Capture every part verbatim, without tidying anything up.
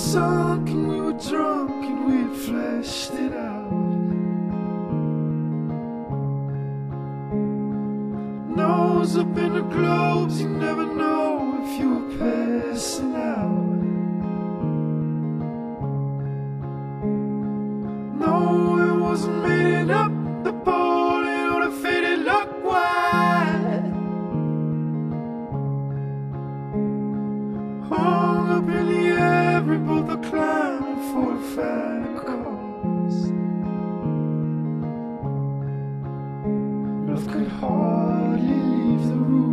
sunk and we were drunk and we had fleshed it out. Nose up in the globes, you never know if you were passing out. No, it wasn't made up, the bowling or the faded luck wide. Hung up in the air, we both are climbing for a fat cause. Love could hardly leave the room.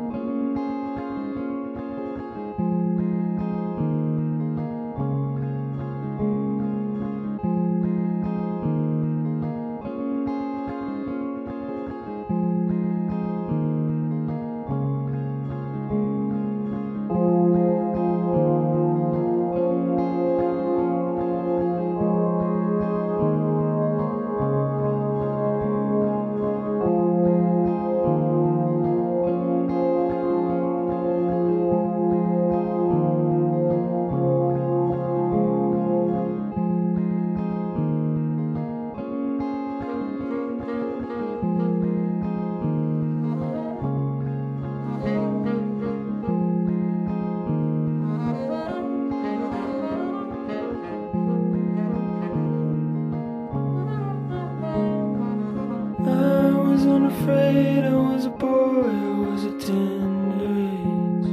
Unafraid, I was a boy, I was a tender age.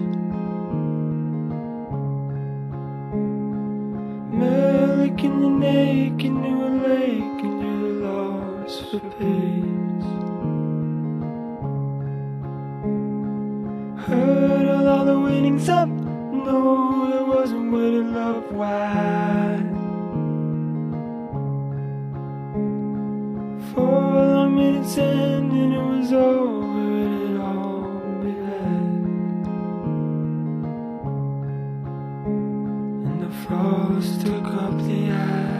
Melic in the naked, knew a lake, and you're the lost for page. Heard of all the winnings up, no, it wasn't winning love wide. Four long minutes in and it was over and it all began. And the frost took up the eye.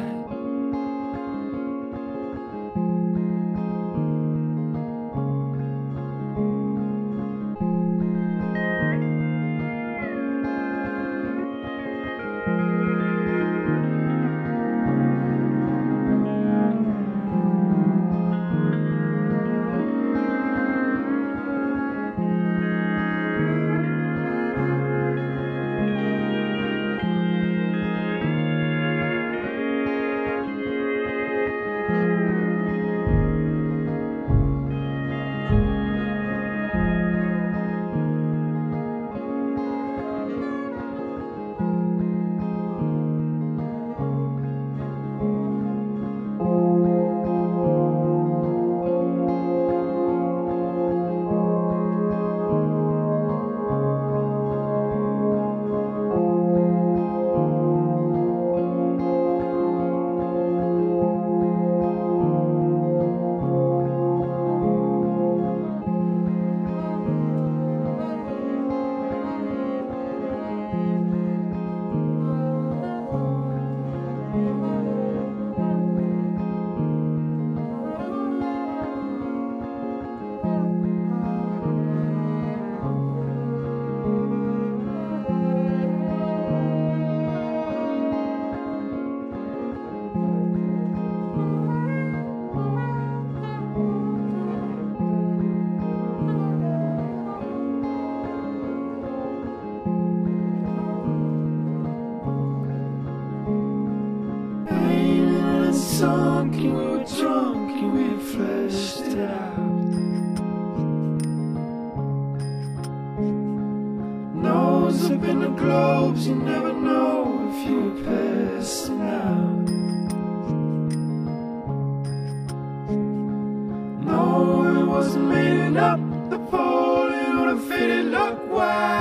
Sunk and we were drunk and we had fleshed it out. Nose up in the globes, you never know if you were passing out. No, it wasn't made up, the bowling or the faded luck wide.